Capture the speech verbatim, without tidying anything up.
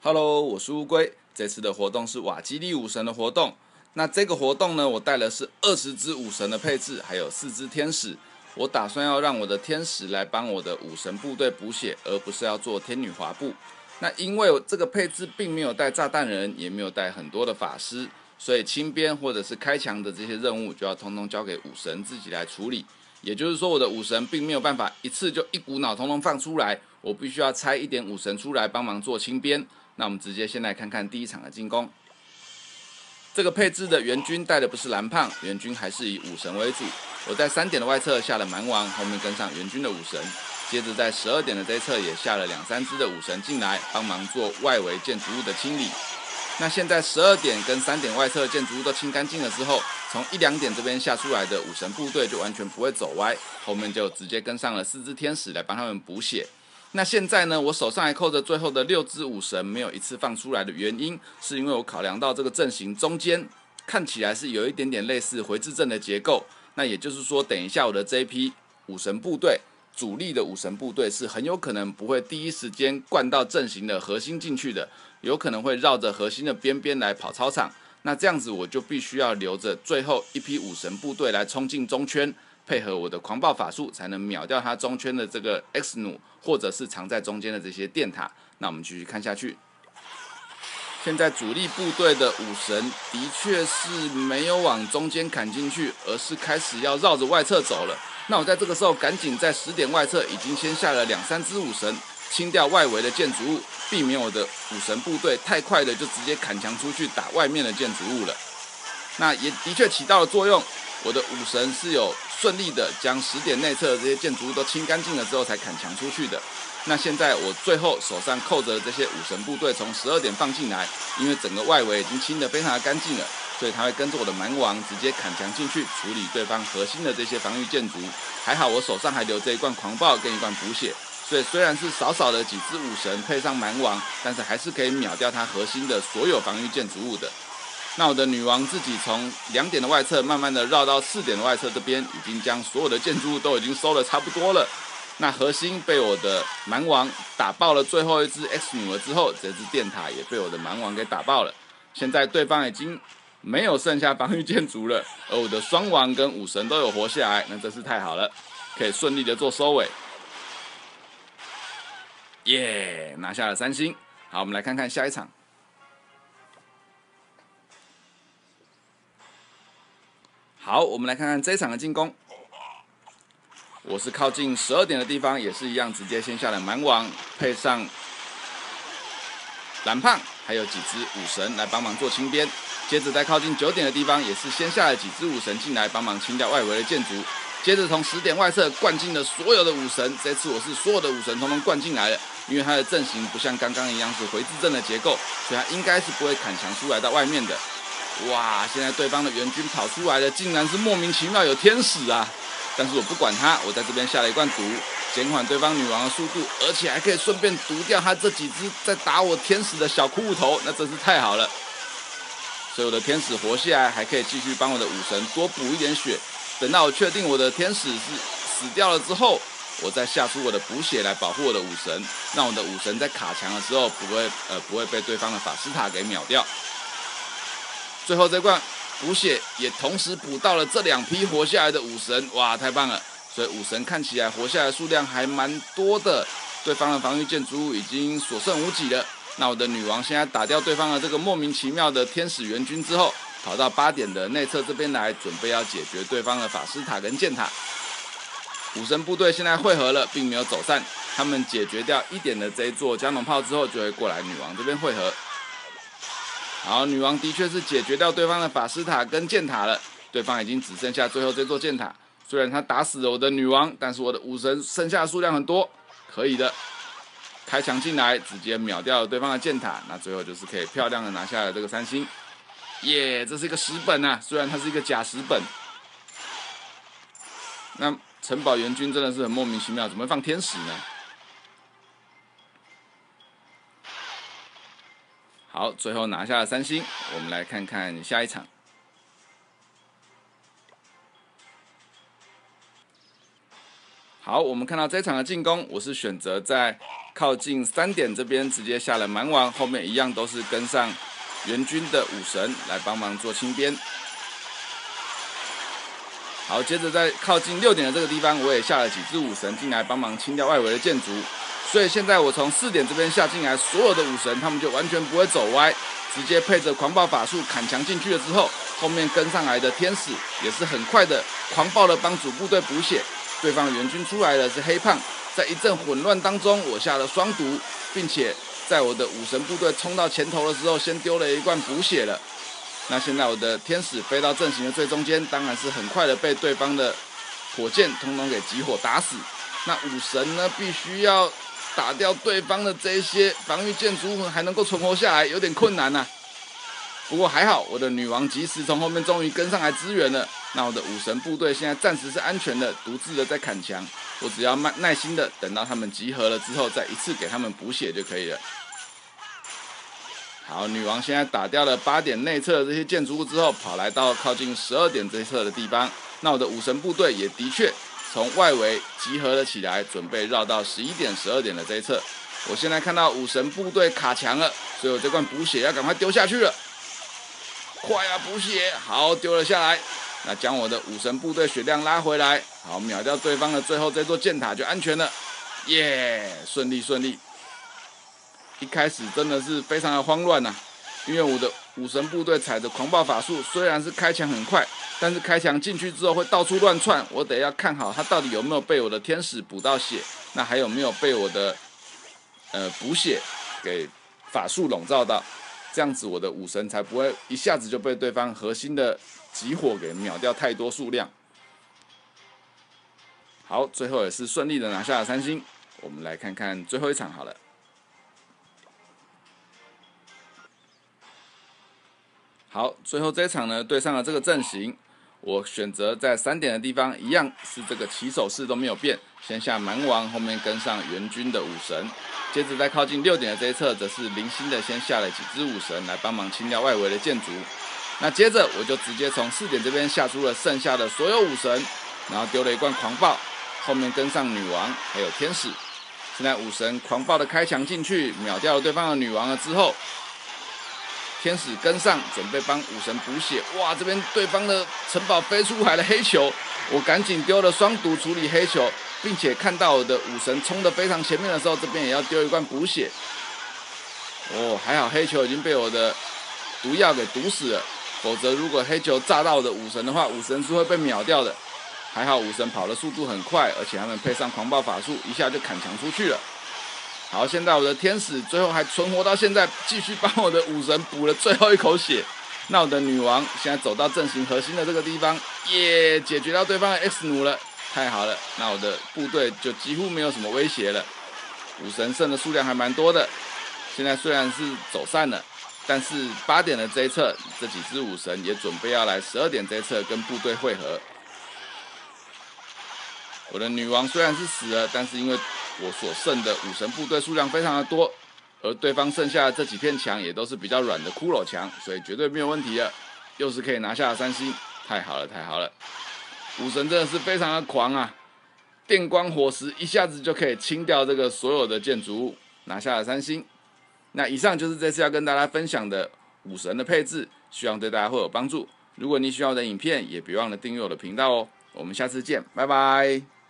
Hello，我是乌龟。这次的活动是瓦基利武神的活动。那这个活动呢，我带的是二十只武神的配置，还有四只天使。我打算要让我的天使来帮我的武神部队补血，而不是要做天女滑步。那因为我这个配置并没有带炸弹人，也没有带很多的法师，所以清边或者是开墙的这些任务就要通通交给武神自己来处理。也就是说，我的武神并没有办法一次就一股脑通通放出来，我必须要拆一点武神出来帮忙做清边。那我们直接先来看看第一场的进攻。这个配置的援军带的不是蓝胖，援军还是以武神为主。我在三点的外侧下了蛮王，后面跟上援军的武神，接着在十二点的这一侧也下了两三只的武神进来，帮忙做外围建筑物的清理。那现在十二点跟三点外侧建筑物都清干净了之后，从一两点这边下出来的武神部队就完全不会走歪，后面就直接跟上了四只天使来帮他们补血。那现在呢，我手上还扣着最后的六只武神，没有一次放出来的原因，是因为我考量到这个阵型中间看起来是有一点点类似回字阵的结构。那也就是说，等一下我的这一批武神部队，主力的武神部队是很有可能不会第一时间灌到阵型的核心进去的，有可能会绕着核心的边边来跑操场。那这样子我就必须要留着最后一批武神部队来冲进中圈，配合我的狂暴法术，才能秒掉他中圈的这个 X 弩，或者是藏在中间的这些电塔。那我们继续看下去。现在主力部队的武神的确是没有往中间砍进去，而是开始要绕着外侧走了。那我在这个时候赶紧在十点外侧已经先下了两三只武神，清掉外围的建筑物，避免我的武神部队太快的就直接砍墙出去打外面的建筑物了。那也的确起到了作用，我的武神是有顺利的将十点内侧的这些建筑物都清干净了之后才砍墙出去的。那现在我最后手上扣着的这些武神部队从十二点放进来，因为整个外围已经清得非常的干净了，所以他会跟着我的蛮王直接砍墙进去处理对方核心的这些防御建筑。还好我手上还留着一罐狂暴跟一罐补血，所以虽然是少少的几只武神配上蛮王，但是还是可以秒掉他核心的所有防御建筑物的。那我的女王自己从两点的外侧慢慢的绕到四点的外侧这边，已经将所有的建筑物都已经收的差不多了。那核心被我的蛮王打爆了最后一只 X 弩了之后，这只电塔也被我的蛮王给打爆了。现在对方已经没有剩下防御建筑了，而我的双王跟武神都有活下来，那真是太好了，可以顺利的做收尾。耶、yeah, 拿下了三星。好，我们来看看下一场。好，我们来看看这一场的进攻。我是靠近十二点的地方，也是一样，直接先下了蛮王，配上蓝胖，还有几只武神来帮忙做清边。接着在靠近九点的地方，也是先下了几只武神进来帮忙清掉外围的建筑。接着从十点外侧灌进了所有的武神，这次我是所有的武神通通灌进来了，因为它的阵型不像刚刚一样是回字阵的结构，所以它应该是不会砍墙出来到外面的。哇！现在对方的援军跑出来了，竟然是莫名其妙有天使啊！但是我不管他，我在这边下了一罐毒，减缓对方女王的速度，而且还可以顺便毒掉他这几只在打我天使的小骷髅头，那真是太好了。所以我的天使活下来，还可以继续帮我的武神多补一点血。等到我确定我的天使是死掉了之后，我再下出我的补血来保护我的武神，让我的武神在卡墙的时候不会呃不会被对方的法师塔给秒掉。最后这罐补血也同时补到了这两批活下来的武神，哇，太棒了！所以武神看起来活下来的数量还蛮多的，对方的防御建筑物已经所剩无几了。那我的女王现在打掉对方的这个莫名其妙的天使援军之后，跑到八点的内侧这边来，准备要解决对方的法师塔跟箭塔。武神部队现在汇合了，并没有走散，他们解决掉一点的这一座加农炮之后，就会过来女王这边汇合。好，女王的确是解决掉对方的法师塔跟箭塔了，对方已经只剩下最后这座箭塔。虽然他打死了我的女王，但是我的武神剩下的数量很多，可以的。开墙进来，直接秒掉了对方的箭塔，那最后就是可以漂亮的拿下了这个三星。耶、yeah, 这是一个十本啊，虽然它是一个假十本。那城堡援军真的是很莫名其妙，怎么会放天使呢？好，最后拿下了三星，我们来看看下一场。好。 好，我们看到这场的进攻，我是选择在靠近三点这边直接下了蛮王，后面一样都是跟上援军的武神来帮忙做清边。好，接着在靠近六点的这个地方，我也下了几只武神进来帮忙清掉外围的建筑。所以现在我从四点这边下进来，所有的武神他们就完全不会走歪，直接配着狂暴法术砍墙进去了之后，后面跟上来的天使也是很快的狂暴的帮主部队补血。对方援军出来的是黑胖，在一阵混乱当中，我下了双毒，并且在我的武神部队冲到前头的时候，先丢了一罐补血了。那现在我的天使飞到阵型的最中间，当然是很快的被对方的火箭通通给集火打死。那武神呢，必须要打掉对方的这些防御建筑物，还能够存活下来，有点困难呐、啊。不过还好，我的女王及时从后面终于跟上来支援了。那我的武神部队现在暂时是安全的，独自的在砍墙。我只要耐耐心的等到他们集合了之后，再一次给他们补血就可以了。好，女王现在打掉了八点内侧的这些建筑物之后，跑来到靠近十二点这一侧的地方。那我的武神部队也的确从外围集合了起来，准备绕到十一点、十二点的这一侧。我现在看到武神部队卡墙了，所以我这罐补血要赶快丢下去了。快啊，补血！好，丢了下来。那将我的武神部队血量拉回来，好，秒掉对方的最后这座箭塔就安全了。耶，顺利顺利。一开始真的是非常的慌乱呐、啊，因为我的武神部队踩着狂暴法术，虽然是开墙很快，但是开墙进去之后会到处乱窜，我得要看好他到底有没有被我的天使补到血，那还有没有被我的呃补血给法术笼罩到，这样子我的武神才不会一下子就被对方核心的集火给秒掉太多数量。好，最后也是顺利的拿下了三星。我们来看看最后一场好了。好，最后这一场呢，对上了这个阵型，我选择在三点的地方，一样是这个起手式都没有变，先下蛮王，后面跟上援军的武神，接着在靠近六点的这一侧，则是零星的先下了几只武神来帮忙清掉外围的建筑。那接着我就直接从四点这边下出了剩下的所有武神，然后丢了一罐狂暴，后面跟上女王还有天使。现在武神狂暴的开墙进去，秒掉了对方的女王了之后。天使跟上，准备帮武神补血。哇，这边对方的城堡飞出来了黑球，我赶紧丢了双毒处理黑球，并且看到我的武神冲得非常前面的时候，这边也要丢一罐补血。哦，还好黑球已经被我的毒药给毒死了，否则如果黑球炸到我的武神的话，武神是会被秒掉的。还好武神跑的速度很快，而且他们配上狂暴法术，一下就砍墙出去了。好，现在我的天使最后还存活到现在，继续帮我的武神补了最后一口血。那我的女王现在走到阵型核心的这个地方，耶，解决到对方的 X 弩了，太好了。那我的部队就几乎没有什么威胁了，武神剩的数量还蛮多的。现在虽然是走散了，但是八点的这一侧这几只武神也准备要来十二点这一侧跟部队会合。我的女王虽然是死了，但是因为我所剩的武神部队数量非常的多，而对方剩下的这几片墙也都是比较软的骷髅墙，所以绝对没有问题了。又是可以拿下了三星，太好了太好了！武神真的是非常的狂啊，电光火石一下子就可以清掉这个所有的建筑物，拿下了三星。那以上就是这次要跟大家分享的武神的配置，希望对大家会有帮助。如果你喜欢我的影片，也别忘了订阅我的频道哦。我们下次见，拜拜。